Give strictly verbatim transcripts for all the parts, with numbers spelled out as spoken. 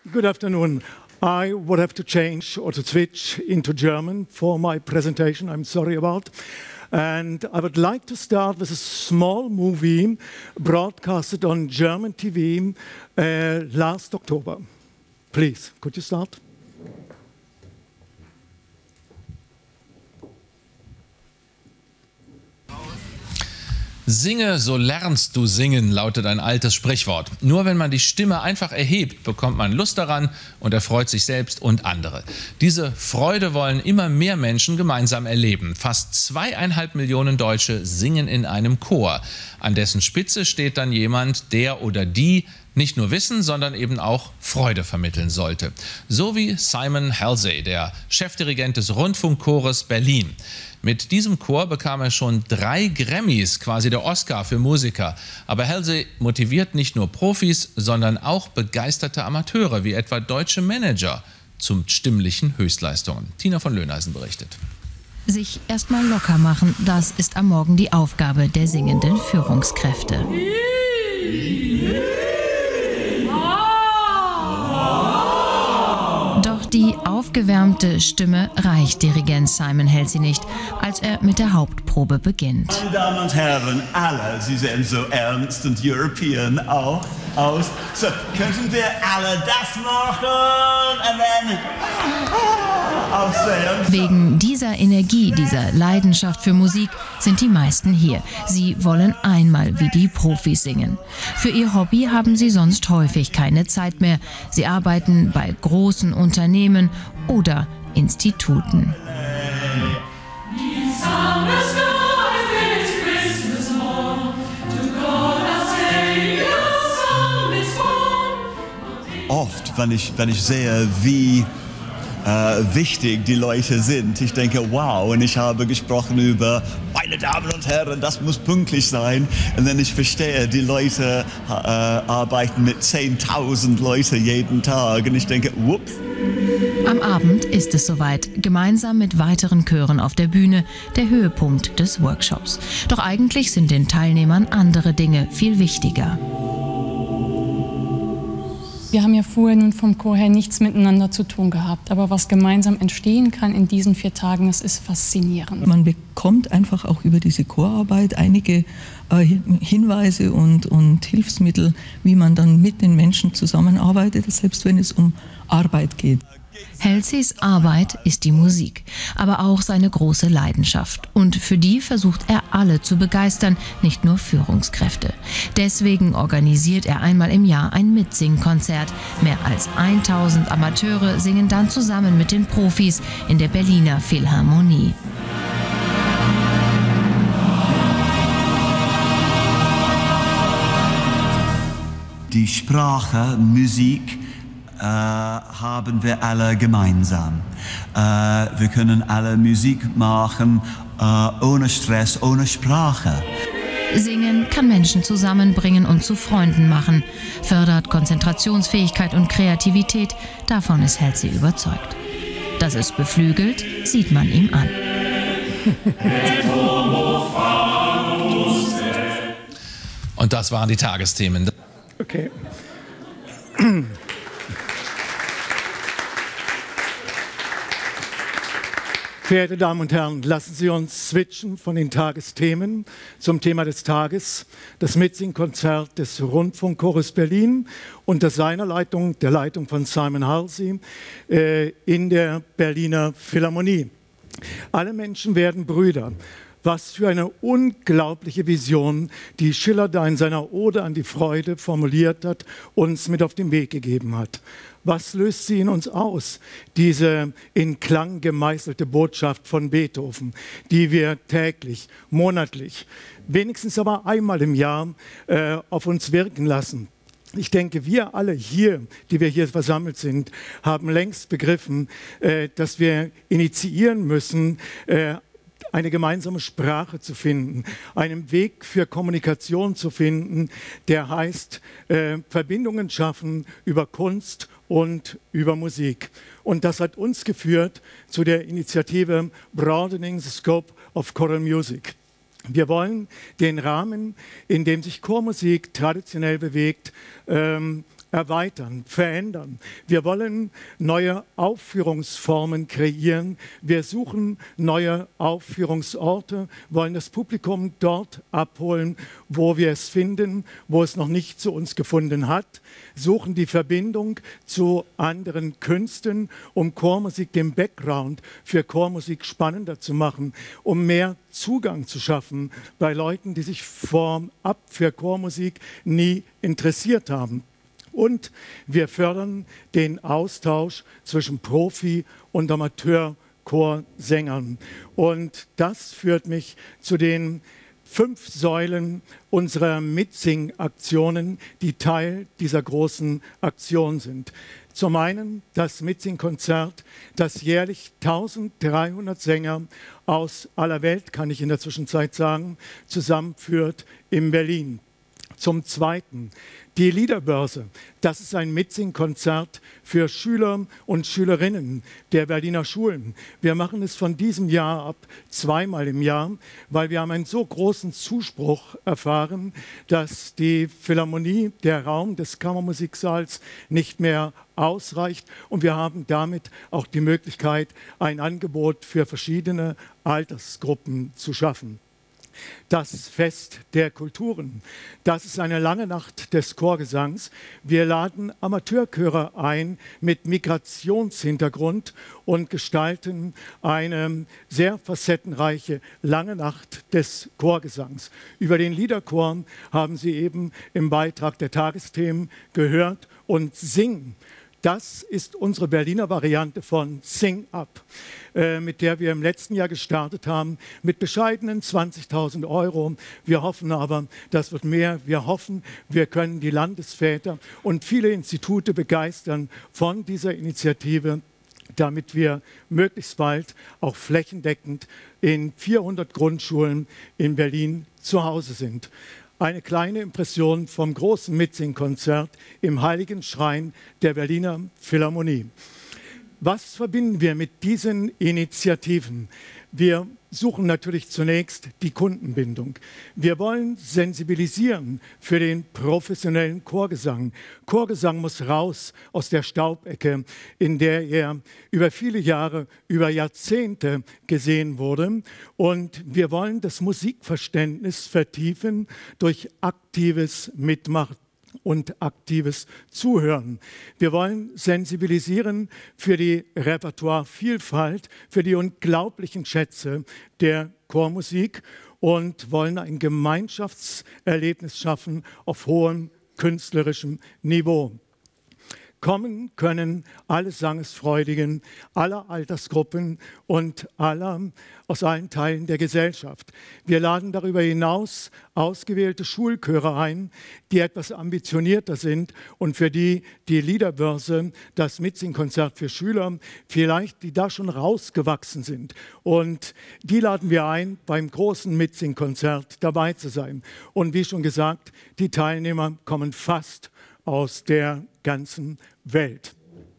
Good afternoon. I would have to change or to switch into German for my presentation. I'm sorry about. And I would like to start with a small movie broadcasted on German T V uh, last October. Please, could you start? Singe, so lernst du singen, lautet ein altes Sprichwort. Nur wenn man die Stimme einfach erhebt, bekommt man Lust daran und erfreut sich selbst und andere. Diese Freude wollen immer mehr Menschen gemeinsam erleben. Fast zweieinhalb Millionen Deutsche singen in einem Chor. An dessen Spitze steht dann jemand, der oder die nicht nur Wissen, sondern eben auch Freude vermitteln sollte. So wie Simon Halsey, der Chefdirigent des Rundfunkchores Berlin. Mit diesem Chor bekam er schon drei Grammys, quasi der Oscar für Musiker. Aber Halsey motiviert nicht nur Profis, sondern auch begeisterte Amateure, wie etwa deutsche Manager, zum stimmlichen Höchstleistungen. Tina von Löhneisen berichtet. Sich erstmal locker machen, das ist am Morgen die Aufgabe der singenden Führungskräfte. Die aufgewärmte Stimme reicht Dirigent Simon Halsey nicht, als er mit der Hauptprobe beginnt. Meine Damen und Herren, alle, Sie sehen so ernst und European auch aus. So, könnten wir alle das machen und dann aussehen? Wegen dieser Energie, dieser Leidenschaft für Musik sind die meisten hier. Sie wollen einmal wie die Profis singen. Für ihr Hobby haben sie sonst häufig keine Zeit mehr. Sie arbeiten bei großen Unternehmen oder Instituten. Oft, wenn ich, wenn ich sehe, wie äh, wichtig die Leute sind, ich denke, wow, und ich habe gesprochen über, meine Damen und Herren, das muss pünktlich sein. Und dann ich verstehe, die Leute äh, arbeiten mit zehntausend Leuten jeden Tag. Und ich denke, whoops. Am Abend ist es soweit, gemeinsam mit weiteren Chören auf der Bühne, der Höhepunkt des Workshops. Doch eigentlich sind den Teilnehmern andere Dinge viel wichtiger. Wir haben ja vorher nun vom Chor her nichts miteinander zu tun gehabt. Aber was gemeinsam entstehen kann in diesen vier Tagen, das ist faszinierend. Man bekommt einfach auch über diese Chorarbeit einige äh, Hinweise und, und Hilfsmittel, wie man dann mit den Menschen zusammenarbeitet, selbst wenn es um Arbeit geht. Halseys Arbeit ist die Musik, aber auch seine große Leidenschaft. Und für die versucht er alle zu begeistern, nicht nur Führungskräfte. Deswegen organisiert er einmal im Jahr ein Mitsingkonzert. Mehr als tausend Amateure singen dann zusammen mit den Profis in der Berliner Philharmonie. Die Sprache, Musik, Äh, haben wir alle gemeinsam. Äh, wir können alle Musik machen, äh, ohne Stress, ohne Sprache. Singen kann Menschen zusammenbringen und zu Freunden machen, fördert Konzentrationsfähigkeit und Kreativität, davon ist Halsey überzeugt. Dass es beflügelt, sieht man ihm an. Und das waren die Tagesthemen. Okay. Verehrte Damen und Herren, lassen Sie uns switchen von den Tagesthemen zum Thema des Tages, das Mitsingkonzert des Rundfunkchores Berlin unter seiner Leitung, der Leitung von Simon Halsey, äh, in der Berliner Philharmonie. Alle Menschen werden Brüder. Was für eine unglaubliche Vision, die Schiller da in seiner Ode an die Freude formuliert hat, uns mit auf den Weg gegeben hat. Was löst sie in uns aus, diese in Klang gemeißelte Botschaft von Beethoven, die wir täglich, monatlich, wenigstens aber einmal im Jahr äh, auf uns wirken lassen? Ich denke, wir alle hier, die wir hier versammelt sind, haben längst begriffen, äh, dass wir initiieren müssen, äh, eine gemeinsame Sprache zu finden, einen Weg für Kommunikation zu finden, der heißt, äh, Verbindungen schaffen über Kunst und über Musik. Und das hat uns geführt zu der Initiative Broadening the Scope of Choral Music. Wir wollen den Rahmen, in dem sich Chormusik traditionell bewegt, ähm, erweitern, verändern. Wir wollen neue Aufführungsformen kreieren. Wir suchen neue Aufführungsorte, wollen das Publikum dort abholen, wo wir es finden, wo es noch nicht zu uns gefunden hat, suchen die Verbindung zu anderen Künsten, um Chormusik, den Background für Chormusik spannender zu machen, um mehr Zugang zu schaffen bei Leuten, die sich vorab für Chormusik nie interessiert haben. Und wir fördern den Austausch zwischen Profi- und Amateurchorsängern. Und das führt mich zu den fünf Säulen unserer Mitsing-Aktionen, die Teil dieser großen Aktion sind. Zum einen das Mitsing-Konzert, das jährlich eintausenddreihundert Sänger aus aller Welt, kann ich in der Zwischenzeit sagen, zusammenführt in Berlin. Zum Zweiten die Liederbörse. Das ist ein Mitsing-Konzert für Schüler und Schülerinnen der Berliner Schulen. Wir machen es von diesem Jahr ab zweimal im Jahr, weil wir haben einen so großen Zuspruch erfahren, dass die Philharmonie, der Raum des Kammermusiksaals nicht mehr ausreicht. Und wir haben damit auch die Möglichkeit, ein Angebot für verschiedene Altersgruppen zu schaffen. Das Fest der Kulturen. Das ist eine lange Nacht des Chorgesangs. Wir laden Amateurchöre ein mit Migrationshintergrund und gestalten eine sehr facettenreiche lange Nacht des Chorgesangs. Über den Liederchor haben Sie eben im Beitrag der Tagesthemen gehört und singen. Das ist unsere Berliner Variante von Sing Up, äh, mit der wir im letzten Jahr gestartet haben, mit bescheidenen zwanzigtausend Euro. Wir hoffen aber, das wird mehr. Wir hoffen, wir können die Landesväter und viele Institute begeistern von dieser Initiative, damit wir möglichst bald auch flächendeckend in vierhundert Grundschulen in Berlin zu Hause sind. Eine kleine Impression vom großen Mitsing-Konzert im Heiligen Schrein der Berliner Philharmonie. Was verbinden wir mit diesen Initiativen? Wir suchen natürlich zunächst die Kundenbindung. Wir wollen sensibilisieren für den professionellen Chorgesang. Chorgesang muss raus aus der Staubecke, in der er über viele Jahre, über Jahrzehnte gesehen wurde. Und wir wollen das Musikverständnis vertiefen durch aktives Mitmachen und aktives Zuhören. Wir wollen sensibilisieren für die Repertoirevielfalt, für die unglaublichen Schätze der Chormusik und wollen ein Gemeinschaftserlebnis schaffen auf hohem künstlerischem Niveau. Kommen können alle Sangesfreudigen, aller Altersgruppen und aller aus allen Teilen der Gesellschaft. Wir laden darüber hinaus ausgewählte Schulchöre ein, die etwas ambitionierter sind und für die die Liederbörse, das Mitsing-Konzert für Schüler, vielleicht die da schon rausgewachsen sind. Und die laden wir ein, beim großen Mitsing-Konzert dabei zu sein. Und wie schon gesagt, die Teilnehmer kommen fast aus der ganzen Welt.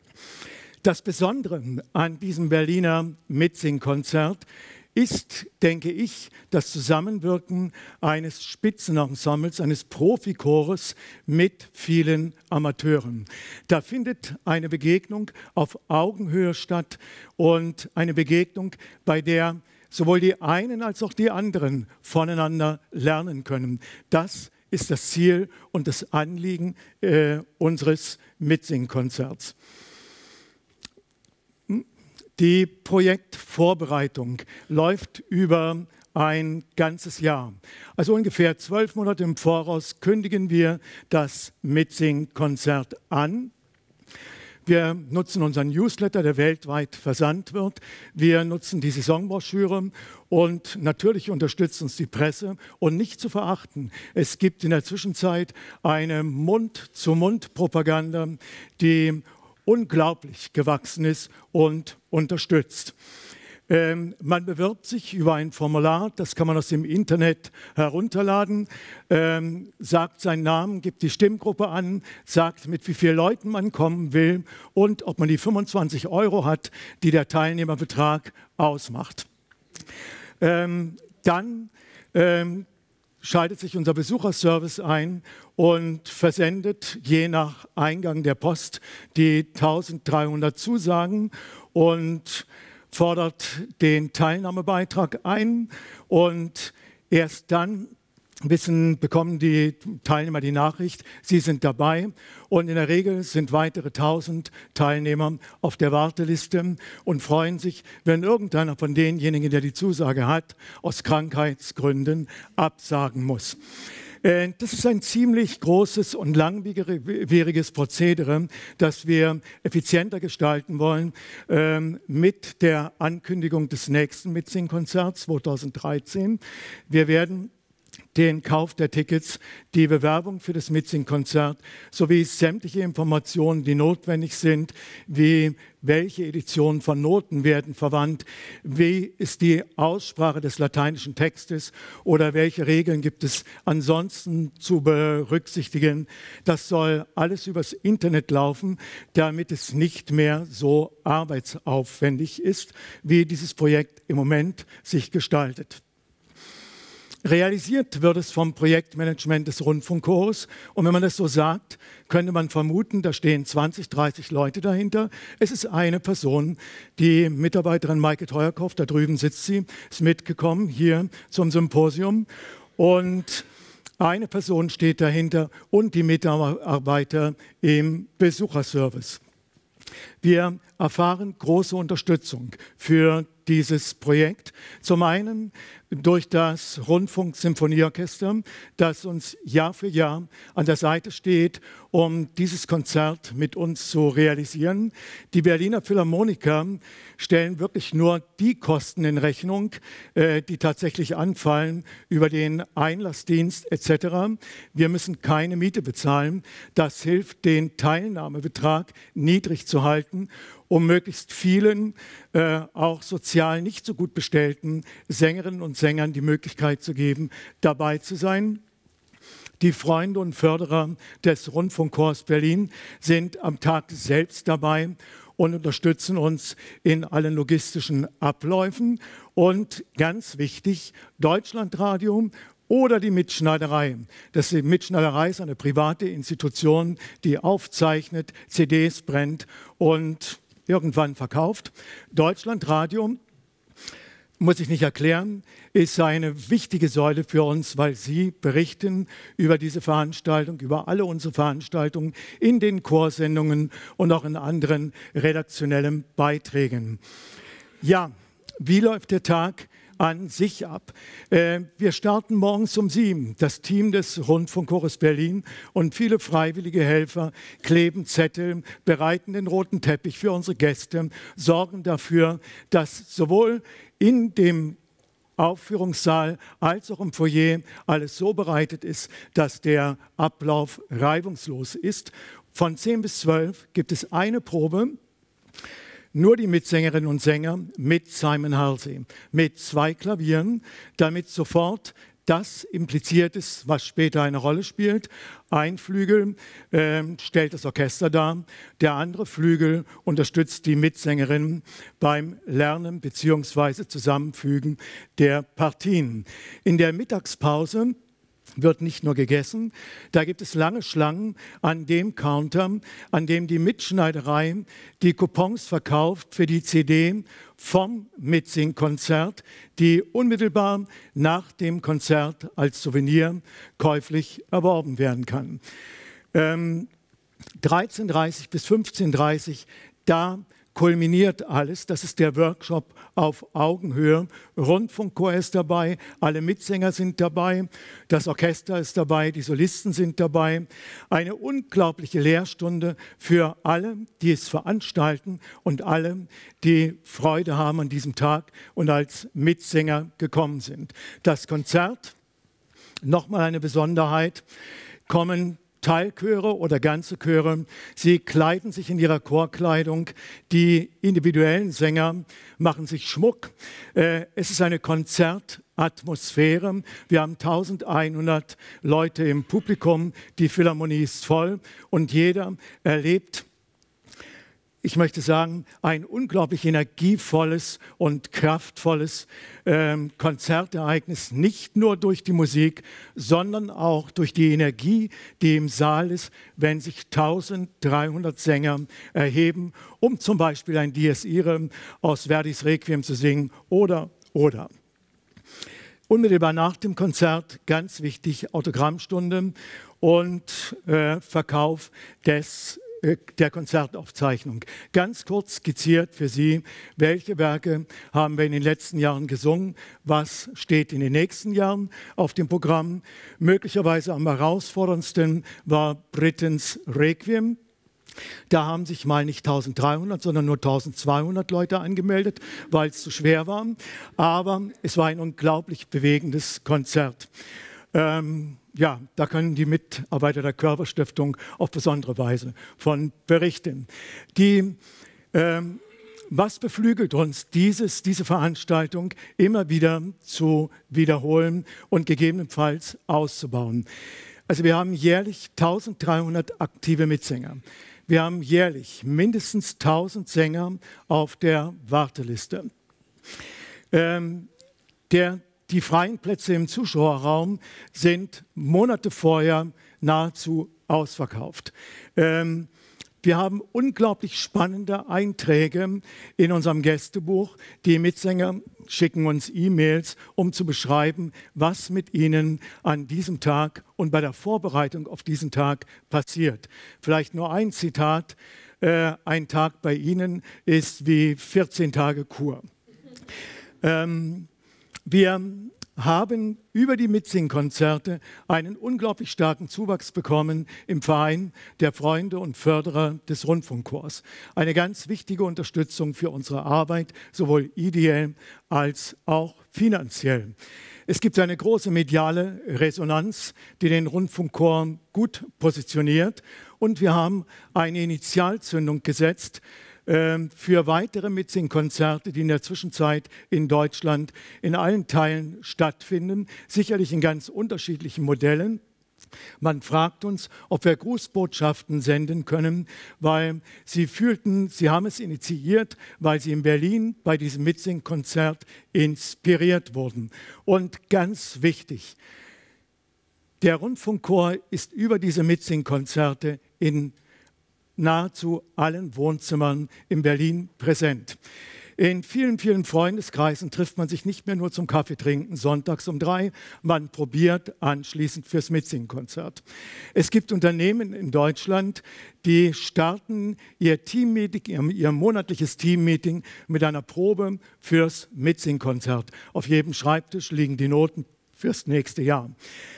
Das Besondere an diesem Berliner Mitsing-Konzert ist, denke ich, das Zusammenwirken eines Spitzenensembles, eines Profichores mit vielen Amateuren. Da findet eine Begegnung auf Augenhöhe statt und eine Begegnung, bei der sowohl die einen als auch die anderen voneinander lernen können. Das ist das Ziel und das Anliegen äh, unseres Mitsing-Konzerts. Die Projektvorbereitung läuft über ein ganzes Jahr. Also ungefähr zwölf Monate im Voraus kündigen wir das Mitsing-Konzert an. Wir nutzen unseren Newsletter, der weltweit versandt wird. Wir nutzen die Saisonbroschüre und natürlich unterstützt uns die Presse. Und nicht zu verachten, es gibt in der Zwischenzeit eine Mund-zu-Mund-Propaganda, die unglaublich gewachsen ist und unterstützt. Ähm, man bewirbt sich über ein Formular, das kann man aus dem Internet herunterladen, ähm, sagt seinen Namen, gibt die Stimmgruppe an, sagt, mit wie vielen Leuten man kommen will und ob man die fünfundzwanzig Euro hat, die der Teilnehmerbetrag ausmacht. Ähm, dann ähm, schaltet sich unser Besucherservice ein und versendet je nach Eingang der Post die eintausenddreihundert Zusagen und fordert den Teilnahmebeitrag ein. Und erst dann wissen, bekommen die Teilnehmer die Nachricht, sie sind dabei. Und in der Regel sind weitere tausend Teilnehmer auf der Warteliste und freuen sich, wenn irgendeiner von denjenigen, der die Zusage hat, aus Krankheitsgründen absagen muss. Das ist ein ziemlich großes und langwieriges Prozedere, das wir effizienter gestalten wollen mit der Ankündigung des nächsten Mitsing-Konzerts zweitausenddreizehn. Wir werden den Kauf der Tickets, die Bewerbung für das Mitsing-Konzert sowie sämtliche Informationen, die notwendig sind, wie welche Editionen von Noten werden verwandt, wie ist die Aussprache des lateinischen Textes oder welche Regeln gibt es ansonsten zu berücksichtigen. Das soll alles übers Internet laufen, damit es nicht mehr so arbeitsaufwendig ist, wie dieses Projekt im Moment sich gestaltet. Realisiert wird es vom Projektmanagement des Rundfunkchores. Und wenn man das so sagt, könnte man vermuten, da stehen zwanzig, dreißig Leute dahinter. Es ist eine Person, die Mitarbeiterin Maike Teuerkopf, da drüben sitzt sie, ist mitgekommen hier zum Symposium. Und eine Person steht dahinter und die Mitarbeiter im Besucherservice. Wir erfahren große Unterstützung für dieses Projekt. Zum einen durch das Rundfunk-Symphonieorchester, das uns Jahr für Jahr an der Seite steht, um dieses Konzert mit uns zu realisieren. Die Berliner Philharmoniker stellen wirklich nur die Kosten in Rechnung, die tatsächlich anfallen über den Einlassdienst et cetera. Wir müssen keine Miete bezahlen. Das hilft, den Teilnahmebetrag niedrig zu halten, um möglichst vielen, äh, auch sozial nicht so gut bestellten Sängerinnen und Sängern die Möglichkeit zu geben, dabei zu sein. Die Freunde und Förderer des Rundfunkchors Berlin sind am Tag selbst dabei und unterstützen uns in allen logistischen Abläufen. Und ganz wichtig, Deutschlandradio oder die Mitschneiderei. Das die Mitschneiderei ist eine private Institution, die aufzeichnet, C Ds brennt und irgendwann verkauft. Deutschlandradio, muss ich nicht erklären, ist eine wichtige Säule für uns, weil sie berichten über diese Veranstaltung, über alle unsere Veranstaltungen in den Chorsendungen und auch in anderen redaktionellen Beiträgen. Ja, wie läuft der Tag an sich ab? Äh, wir starten morgens um sieben. Das Team des Rundfunkchores Berlin und viele freiwillige Helfer kleben Zettel, bereiten den roten Teppich für unsere Gäste, sorgen dafür, dass sowohl in dem Aufführungssaal als auch im Foyer alles so bereitet ist, dass der Ablauf reibungslos ist. Von zehn bis zwölf gibt es eine Probe. Nur die Mitsängerinnen und Sänger mit Simon Halsey, mit zwei Klavieren, damit sofort das impliziert ist, was später eine Rolle spielt. Ein Flügel äh, stellt das Orchester dar, der andere Flügel unterstützt die Mitsängerin beim Lernen bzw. Zusammenfügen der Partien. In der Mittagspause wird nicht nur gegessen, da gibt es lange Schlangen an dem Counter, an dem die Mitschneiderei die Coupons verkauft für die C D vom Mitsing-Konzert, die unmittelbar nach dem Konzert als Souvenir käuflich erworben werden kann. Ähm, dreizehn Uhr dreißig bis fünfzehn Uhr dreißig, da kulminiert alles. Das ist der Workshop auf Augenhöhe. Rundfunkchor ist dabei, alle Mitsänger sind dabei, das Orchester ist dabei, die Solisten sind dabei. Eine unglaubliche Lehrstunde für alle, die es veranstalten und alle, die Freude haben an diesem Tag und als Mitsänger gekommen sind. Das Konzert, nochmal eine Besonderheit, kommen Teilchöre oder ganze Chöre, sie kleiden sich in ihrer Chorkleidung, die individuellen Sänger machen sich Schmuck. Es ist eine Konzertatmosphäre. Wir haben eintausendeinhundert Leute im Publikum, die Philharmonie ist voll und jeder erlebt ich möchte sagen, ein unglaublich energievolles und kraftvolles ähm, Konzertereignis, nicht nur durch die Musik, sondern auch durch die Energie, die im Saal ist, wenn sich eintausenddreihundert Sänger erheben, um zum Beispiel ein Dies Irae aus Verdis Requiem zu singen oder, oder. Unmittelbar nach dem Konzert, ganz wichtig, Autogrammstunde und äh, Verkauf des der Konzertaufzeichnung. Ganz kurz skizziert für Sie, welche Werke haben wir in den letzten Jahren gesungen, was steht in den nächsten Jahren auf dem Programm. Möglicherweise am herausforderndsten war Brittens Requiem. Da haben sich mal nicht eintausenddreihundert, sondern nur eintausendzweihundert Leute angemeldet, weil es zu schwer war. Aber es war ein unglaublich bewegendes Konzert. Ähm, Ja, da können die Mitarbeiter der Körperstiftung auf besondere Weise von berichten. Die, ähm, was beflügelt uns, dieses, diese Veranstaltung immer wieder zu wiederholen und gegebenenfalls auszubauen? Also wir haben jährlich eintausenddreihundert aktive Mitsänger. Wir haben jährlich mindestens tausend Sänger auf der Warteliste. Ähm, der Die freien Plätze im Zuschauerraum sind Monate vorher nahezu ausverkauft. Ähm, wir haben unglaublich spannende Einträge in unserem Gästebuch. Die Mitsänger schicken uns E-Mails, um zu beschreiben, was mit ihnen an diesem Tag und bei der Vorbereitung auf diesen Tag passiert. Vielleicht nur ein Zitat. Äh, ein Tag bei ihnen ist wie vierzehn Tage Kur. Ähm, Wir haben über die Mitsingkonzerte einen unglaublich starken Zuwachs bekommen im Verein der Freunde und Förderer des Rundfunkchors. Eine ganz wichtige Unterstützung für unsere Arbeit, sowohl ideell als auch finanziell. Es gibt eine große mediale Resonanz, die den Rundfunkchor gut positioniert. Und wir haben eine Initialzündung gesetzt für weitere Mitsingkonzerte, die in der Zwischenzeit in Deutschland in allen Teilen stattfinden, sicherlich in ganz unterschiedlichen Modellen. Man fragt uns, ob wir Grußbotschaften senden können, weil sie fühlten, sie haben es initiiert, weil sie in Berlin bei diesem Mitsingkonzert inspiriert wurden. Und ganz wichtig, der Rundfunkchor ist über diese Mitsingkonzerte in nahezu allen Wohnzimmern in Berlin präsent. In vielen, vielen Freundeskreisen trifft man sich nicht mehr nur zum Kaffeetrinken sonntags um drei, man probiert anschließend fürs Mitsingkonzert. Es gibt Unternehmen in Deutschland, die starten ihr Teammeeting, ihr, ihr monatliches Teammeeting mit einer Probe fürs Mitsingkonzert. Auf jedem Schreibtisch liegen die Noten fürs nächste Jahr.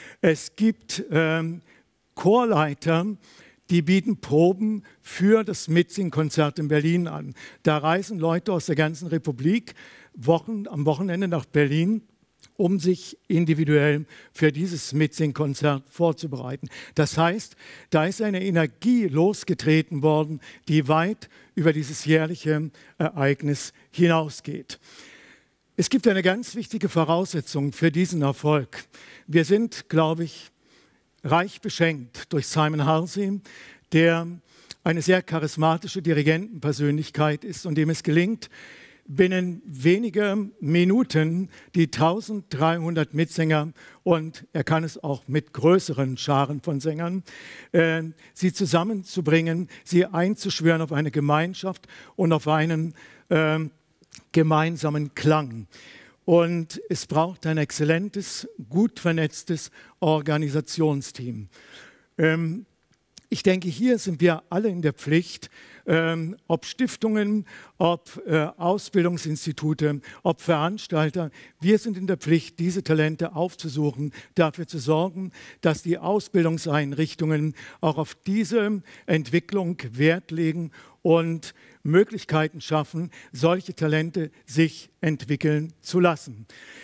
Es gibt ähm, Chorleiter, die bieten Proben für das Mitsingkonzert in Berlin an. Da reisen Leute aus der ganzen Republik Wochen, am Wochenende nach Berlin, um sich individuell für dieses Mitsingkonzert vorzubereiten. Das heißt, da ist eine Energie losgetreten worden, die weit über dieses jährliche Ereignis hinausgeht. Es gibt eine ganz wichtige Voraussetzung für diesen Erfolg. Wir sind, glaube ich, reich beschenkt durch Simon Halsey, der eine sehr charismatische Dirigentenpersönlichkeit ist und dem es gelingt, binnen weniger Minuten die eintausenddreihundert Mitsänger, und er kann es auch mit größeren Scharen von Sängern, äh, sie zusammenzubringen, sie einzuschwören auf eine Gemeinschaft und auf einen äh, gemeinsamen Klang. Und es braucht ein exzellentes, gut vernetztes Organisationsteam. Ähm, ich denke, hier sind wir alle in der Pflicht, ähm, ob Stiftungen, ob äh, Ausbildungsinstitute, ob Veranstalter. Wir sind in der Pflicht, diese Talente aufzusuchen, dafür zu sorgen, dass die Ausbildungseinrichtungen auch auf diese Entwicklung Wert legen und Möglichkeiten schaffen, solche Talente sich entwickeln zu lassen.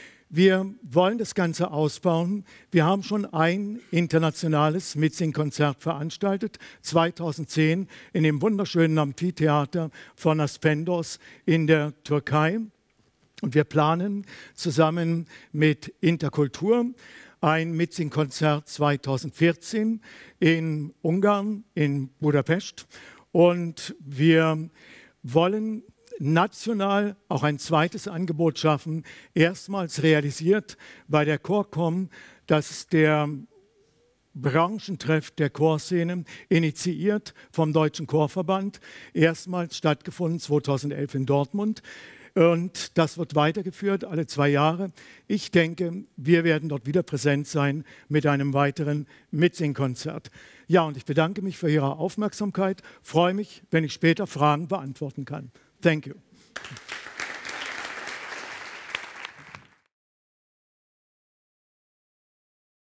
Wir wollen das Ganze ausbauen. Wir haben schon ein internationales Mitsingkonzert veranstaltet, zweitausendzehn in dem wunderschönen Amphitheater von Aspendos in der Türkei. Und wir planen zusammen mit Interkultur ein Mitsingkonzert zweitausendvierzehn in Ungarn, in Budapest. Und wir wollen national auch ein zweites Angebot schaffen, erstmals realisiert bei der Chorcom, dass der Branchentreff der Chorszene, initiiert vom Deutschen Chorverband, erstmals stattgefunden zweitausendelf in Dortmund. Und das wird weitergeführt alle zwei Jahre. Ich denke, wir werden dort wieder präsent sein mit einem weiteren Mitsingkonzert. Ja, und ich bedanke mich für Ihre Aufmerksamkeit. Freue mich, wenn ich später Fragen beantworten kann. Thank you.